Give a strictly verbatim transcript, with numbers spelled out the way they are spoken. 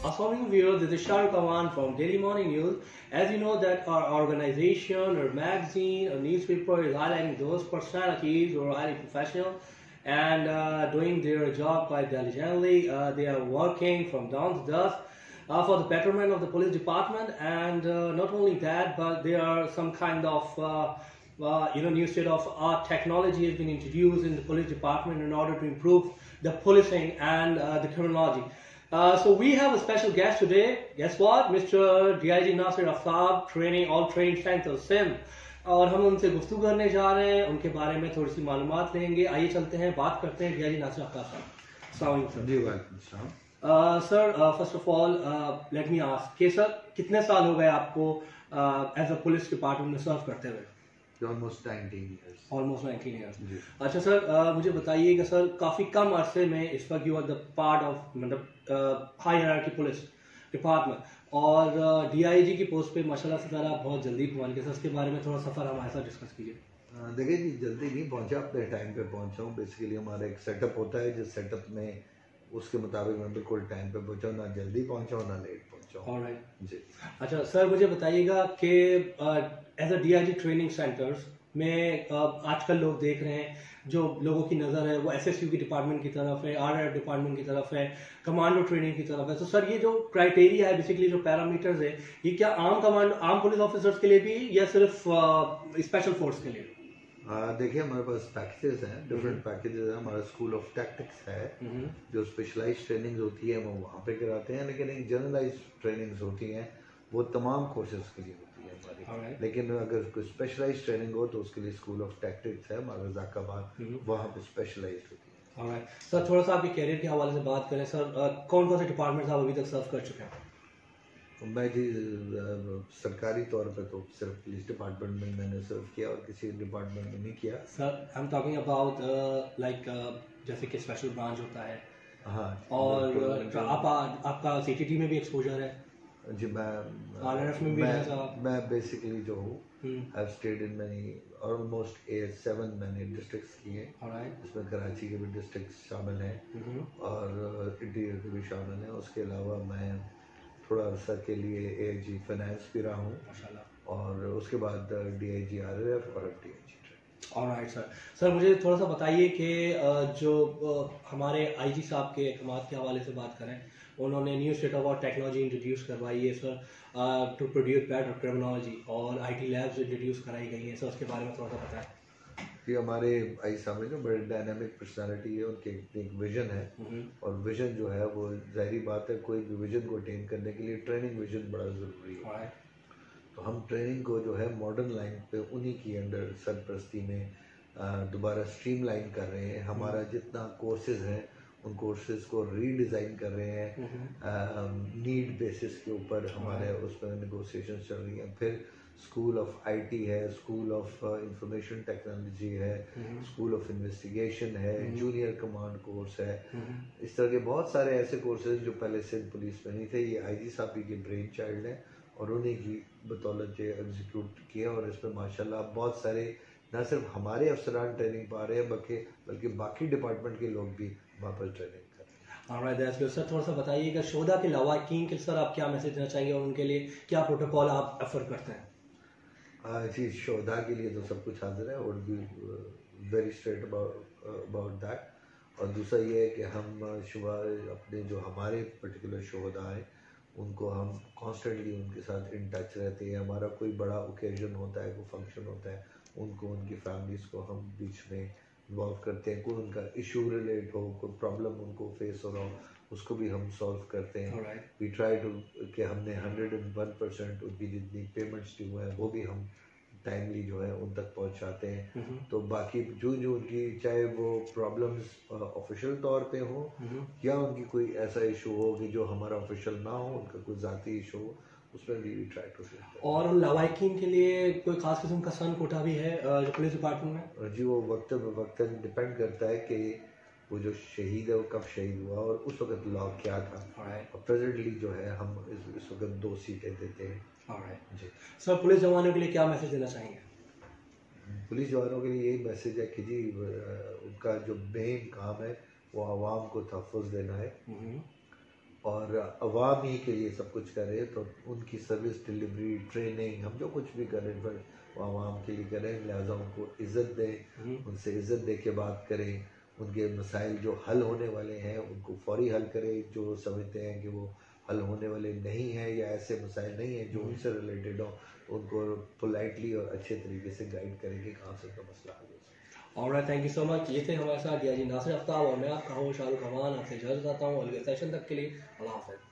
Assalamualaikum viewers, this is Shahrukh Awan from Daily Morning News. As you know that our organization or magazine or newspaper is highlighting those personalities who are highly professional and uh, doing their job quite diligently. Uh, they are working from dawn to dusk uh, for the betterment of the police department, and uh, not only that, but there are some kind of uh, uh, you know new state of art technology has been introduced in the police department in order to improve the policing and uh, the criminology. Uh, so we have a special guest today. Guess what? Mister D I G Nasir Aftab, training all training center sindh, और हम उनसे गुफ्तगू करने जा रहे हैं, उनके बारे में थोड़ी सी मालूमात लेंगे. आइए चलते हैं, बात करते हैं D I G Nasir Aftab साहब. अस्सलाम वालेकुम. जी वालेकुम सलाम. Sir, first of all let me ask कि सर कितने साल हो गए आपको एज अ पुलिस डिपार्टमेंट में सर्व करते हुए? Almost nineteen years. Almost nineteen years. अच्छा सर, uh, मुझे बताइए कि सर काफ़ी कम अरसे में इस वक्त you are the part of मतलब हाई हायरार्की पुलिस डिपार्टमेंट, और डीआईजी की पोस्ट पे माशाल्लाह से सर आप बहुत जल्दी पहुंच गए. सर उसके बारे में थोड़ा सफर हमारे साथ डिस्कस कीजिए. देखिए जी, जल्दी नहीं पहुंचा, अपने टाइम पे पहुंचा हूँ. बेसिकली हमारा एक सेटअप होता है, जिस सेटअप में उसके मुताबिक मैं बिल्कुल टाइम पे पहुंचा हूँ. ना जल्दी पहुंचा हूँ ना लेट पहुंचा हूँ. ऑलराइट जी. अच्छा सर, मुझे बताइएगा कि as a DIG training centers में uh, आजकल लोग देख रहे हैं, जो लोगों की नज़र है वो एसएसयू की डिपार्टमेंट की तरफ है, आरआर डिपार्टमेंट की तरफ है, कमांडो ट्रेनिंग की तरफ है. तो सर ये जो क्राइटेरिया है, बेसिकली जो पैरामीटर्स है, ये क्या आम कमांडो आम पुलिस ऑफिसर्स के लिए भी या सिर्फ स्पेशल फोर्स के लिए? देखिए, हमारे पास पैकेजेस हैं, डिफरेंट पैकेजेस हैं. हमारा स्कूल ऑफ टैक्टिक्स है, जो स्पेशलाइज्ड ट्रेनिंग होती है वो वहाँ पे कराते हैं, लेकिन एक जनरलाइज ट्रेनिंग्स होती हैं वो तमाम कोर्सेज के लिए होती है हमारी. right. लेकिन अगर कोई स्पेशलाइज्ड ट्रेनिंग हो तो उसके लिए स्कूल ऑफ टैक्टिक्स है हमारा ज़ाकाबाद, वहाँ पे स्पेशलाइज्ड होती है. right. सर थोड़ा सा आपके कैरियर के हवाले से बात करें. सर कौन कौन से डिपार्टमेंट्स आप अभी तक सर्व कर चुके हैं? मैं जी सरकारी तौर पे तो सिर्फ पुलिस डिपार्टमेंट में मैंने सर्व किया और किसी डिपार्टमेंट में नहीं किया. Sir I am talking about like जैसे कि स्पेशल ब्रांच होता है. हाँ. और uh, आप, आपका सीटीटी में भी एक्सपोजर है? जी, मैं आरआरएफ में भी है साहब. मैं बेसिकली जो हूँ I stayed in many almost eight seven मैंने डिस्ट्रिक्ट्स किए. इसमें कराची के भी डिस्ट्रिक्ट्स शामिल हैं और इंटीरियर के भी शामिल हैं. उसके अलावा मैं थोड़ा अर्सा के लिए एआईजी फाइनेंस भी रहा हूँ, और उसके बाद डीआईजी आरआरएफ और अब डीआईजी. Alright sir. सर मुझे थोड़ा सा बताइए कि जो हमारे आईजी साहब के अहकामात के हवाले से बात करें, उन्होंने new state of art technology introduce करवाई है sir to produce better criminology, और आईटी लैब्स इंट्रोड्यूस कराई गई हैं. सर उसके बारे में थोड़ा सा बताएं. ये हमारे आई साहब जो बड़े डायनामिक पर्सनालिटी है, उनके एक विजन है, और विजन जो है वो जाहिर बात है कोई भी विजन को अटेन करने के लिए ट्रेनिंग विजन बड़ा ज़रूरी है. तो हम ट्रेनिंग को जो है मॉडर्न लाइन पे उन्हीं की अंडर सरपरस्ती में दोबारा स्ट्रीम लाइन कर रहे हैं. हमारा जितना कोर्सेज हैं उन कोर्सेज को रीडिज़ाइन कर रहे हैं नीड बेसिस के ऊपर. हमारे उस पर नेगोशिएशन चल रही हैं. फिर स्कूल ऑफ आईटी है, स्कूल ऑफ इंफॉर्मेशन टेक्नोलॉजी है, स्कूल ऑफ इन्वेस्टिगेशन है, जूनियर कमांड कोर्स है. इस तरह के बहुत सारे ऐसे कोर्सेज जो पहले सिंध पुलिस में नहीं थे, ये आईजी साहब ही के ब्रेन चाइल्ड हैं और उन्हीं की बदौलत ये एग्जीक्यूट किया. और इसमें माशाल्लाह बहुत सारे न सिर्फ हमारे अफसरान ट्रेनिंग पा रहे हैं बल्कि बल्कि बाकी डिपार्टमेंट के लोग भी वहाँ पर ट्रेनिंग कर रहे हैं. Alright, that's good. सर थोड़ा सा बताइएगा शोधा के लवाकिन के सर आप क्या मैसेज देना चाहेंगे और उनके लिए क्या प्रोटोकॉल आप ऑफर करते हैं? जी, शोधा के लिए तो सब कुछ हाजिर है, would be very straight about about that. और दूसरा ये है कि हम सुबह अपने जो हमारे पर्टिकुलर शोधा हैं उनको हम कॉन्स्टेंटली उनके साथ इन टच रहते हैं. हमारा कोई बड़ा ओकेजन होता है, कोई फंक्शन होता है, उनको उनकी फैमिलीज़ को हम बीच में इन्वॉल्व करते हैं. कोई उनका इशू रिलेट हो, कोई प्रॉब्लम उनको फेस हो रहा हो, उसको भी हम सॉल्व करते हैं. वी ट्राई टू कि हमने हंड्रेड एंड वन परसेंट उनकी जितनी पेमेंट्स ड्यू है वो भी हम टाइमली जो है उन तक पहुंचाते हैं. तो बाकी जो जो उनकी चाहे वो प्रॉब्लम्स ऑफिशियल तौर पे हो या उनकी कोई ऐसा इशू हो कि जो हमारा ऑफिशियल ना हो, उनका कोई ज़ाती इशू हो, उसमें भी ट्राई टू. और उन लवाकिन के लिए कोई खास किस्म का सन कोटा भी है जो पुलिस डिपार्टमेंट में? जी, वो वक्त वक्त डिपेंड करता है कि वो जो शहीद है वो कब शहीद हुआ और उस वक्त लॉ क्या था. और प्रेजेंटली जो है हम इस, इस वक्त दो सीटें देते हैं. जी. सर पुलिस जवानों के लिए क्या मैसेज देना चाहेंगे? पुलिस जवानों के लिए यही मैसेज है कि जी उनका जो मेन काम है वो आवाम को तहफ़्फ़ुज़ देना है, और अवाम ही के लिए सब कुछ कर रहे हैं, तो उनकी सर्विस डिलीवरी, ट्रेनिंग, हम जो कुछ भी कर रहे हैं वो आवाम के लिए करें। लिहाजा उनको इज़्ज़त दें, उनसे इज़्ज़त दे के बात करें, उनके मसाइल जो हल होने वाले हैं उनको फौरी हल करें। जो समझते हैं कि वो हल होने वाले नहीं हैं या ऐसे मसाइल नहीं हैं जो उनसे रिलेटेड हो, उनको पोलाइटली और अच्छे तरीके से गाइड करें कि कहाँ से उनका मसला हल हो सकता है। Alright, thank you so much. ये थे हमारे साथ जी नासिर आफ्ताब और मैं आपका हूँ शाहरुख अमान। आपसे इजाज़त चाहता हूँ अगले सेशन तक के लिए। अल्लाह हाफ़िज़।